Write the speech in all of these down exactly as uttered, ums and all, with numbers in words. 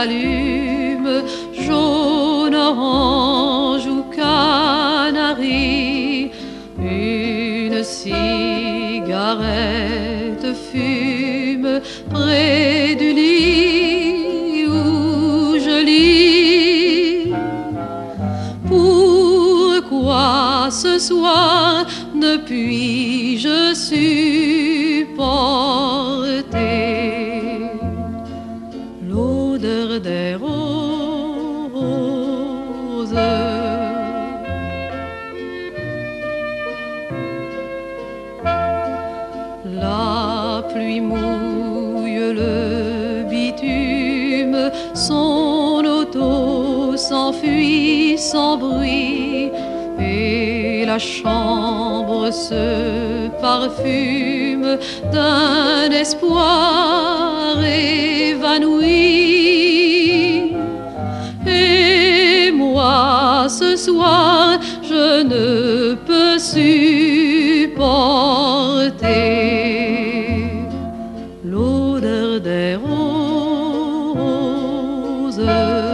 allume, jaune, orange ou canari, une cigarette fume près du lit où je lis. Pourquoi ce soir ne puis-je supporter l'odeur des roses? La pluie mouille le bitume, son auto s'enfuit sans bruit, et la chambre se parfume d'un espoir évanoui. Et moi, ce soir, je ne peux supporter l'odeur des roses.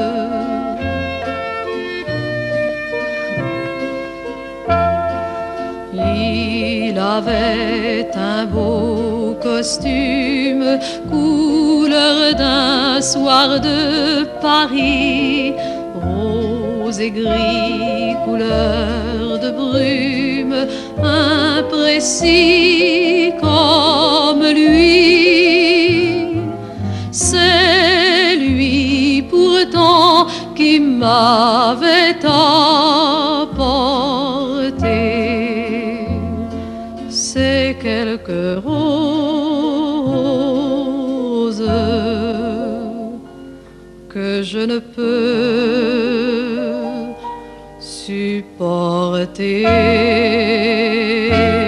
Il avait un beau costume, couleur d'un soir de Paris, rose et gris, couleur de brume, imprécis comme lui. C'est lui pourtant qui m'avait apporté ces quelques roses que je ne peux supporter.